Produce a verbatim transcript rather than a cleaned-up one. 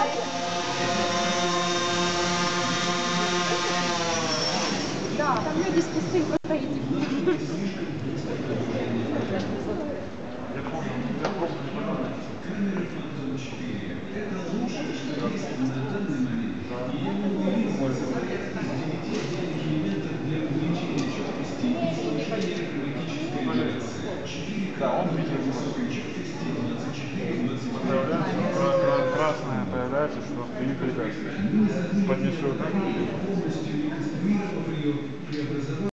Да, там люди с пустым просто идти. Я помню, я просто не понял. Да, он видит. Появляется, красное появляется, что стоит препятствие. Поднесет.